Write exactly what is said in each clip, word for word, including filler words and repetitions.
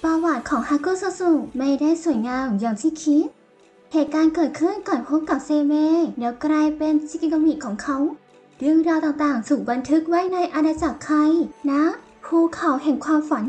ประวัติของฮากุโซซุไม่ได้สวยงามอย่างที่คิดเหตุการณ์เกิดขึ้นก่อนพบกับเซเมะแล้วกลายเป็นชิกิโกมิของเขาเรื่องราวต่างๆถูกบันทึกไว้ในอาณาจักรไคนะภูเขาแห่งความฝัน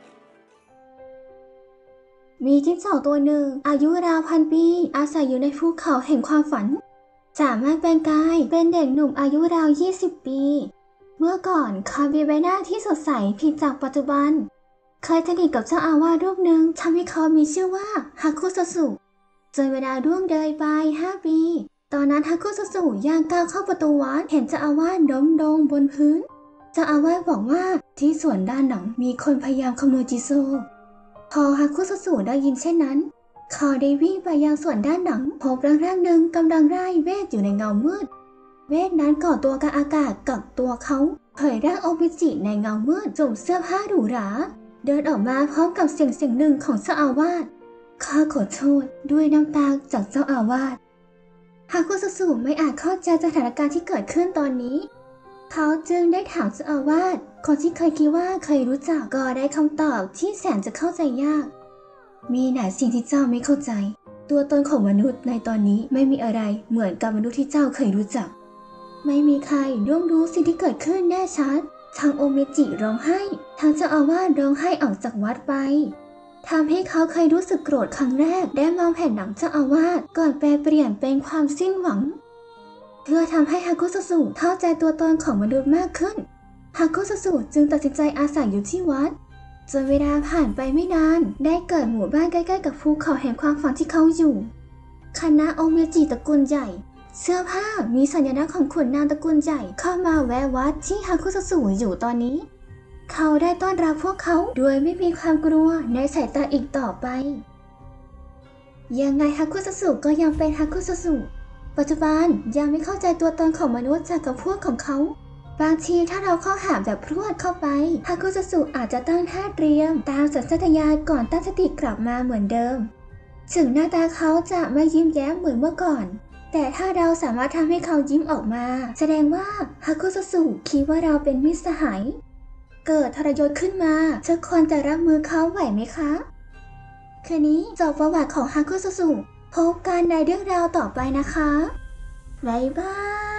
มีจิ้งจอกตัวหนึ่งอายุราวพันปีอาศัยอยู่ในภูเขาแห่งความฝันสามารถแปลงกายเป็นเด็กหนุ่มอายุราวยี่สิบปีเมื่อก่อนเขามีใบหน้าที่สดใสผิดจากปัจจุบันเคยสนิทกับเจ้าอาวาสรูปหนึ่งทำให้เขามีชื่อว่าฮาคุโซซุจนเวลาล่วงเลยไปห้าปีตอนนั้นฮาคุโซซุย่างก้าวเข้าประตูวัดเห็นเจ้าอาวาสล้มลงบนพื้นเจ้าอาวาสบอกว่าที่สวนด้านหลังมีคนพยายามขโมยจิโซพอฮาคุโซซุได้ยินเช่นนั้นเขาได้วิ่งไปยังสวนด้านหลังพบร่างร่างหนึ่งกำลังไล่เวทอยู่ในเงามืดเวทนั้นก่อตัวกับอากาศกับตัวเขาเผยร่างโอบิจิในเงามืดสวมเสื้อผ้าหรูหราเดินออกมาพร้อมกับเสียงเสียงหนึ่งของเจ้าอาวาสข้าขอโทษด้วยน้ำตาจากเจ้าอาวาสฮาคุโซซุไม่อาจเข้าใจสถานการณ์ที่เกิดขึ้นตอนนี้เขาจึงได้ถามเจ้าอาวาสคนที่เคยคิดว่าเคยรู้จักก็ได้คำตอบที่แสนจะเข้าใจยากมีหลายสิ่งที่เจ้าไม่เข้าใจตัวตนของมนุษย์ในตอนนี้ไม่มีอะไรเหมือนกับมนุษย์ที่เจ้าเคยรู้จักไม่มีใครร่วมรู้สิ่งที่เกิดขึ้นแน่ชัดทางโอเมจิร้องไห้ทางเจ้าอาวาสร้องไห้ออกจากวัดไปทำให้เขาเคยรู้สึกโกรธครั้งแรกและมองแผ่นหลังเจ้าอาวาสก่อนแปลเปลี่ยนเป็นความสิ้นหวังเพื่อทำให้ฮาคุโซซุเข้าใจตัวตนของมนุษย์มากขึ้นฮาคุโซซุจึงตัดสินใจอาศัยอยู่ที่วัดจนเวลาผ่านไปไม่นานได้เกิดหมู่บ้านใกล้ๆกับภูเขาแห่งความฝันที่เขาอยู่คณะโอเมจิตระกูลใหญ่เสื้อผ้ามีสัญลักษณ์ของขุนนางตระกูลใหญ่เข้ามาแวะวัดที่ฮาคุโซซุอยู่ตอนนี้เขาได้ต้อนรับพวกเขาโดยไม่มีความกลัวในสายตาอีกต่อไปยังไงฮาคุโซซุก็ยังเป็นฮาคุโซซุปัจจุบันยังไม่เข้าใจตัวตนของมนุษย์จากกับพวกของเขาบางทีถ้าเราเข้าหาแบบพรวดเข้าไปฮาคุโซซุอาจจะตั้งท่าเตรียมตามสัญชาตญาณก่อนตั้งสติกลับมาเหมือนเดิมถึงหน้าตาเขาจะไม่ยิ้มแย้มเหมือนเมื่อก่อนแต่ถ้าเราสามารถทำให้เขายิ้มออกมาแสดงว่าฮาคุโซซุคิดว่าเราเป็นมิตรสหายเกิดทรยศขึ้นมาทุกคนจะรับมือเขาไหวไหมคะคืนนี้จบประวัติของฮาคุโซซุพบกันในเรื่องราวต่อไปนะคะบ๊ายบาย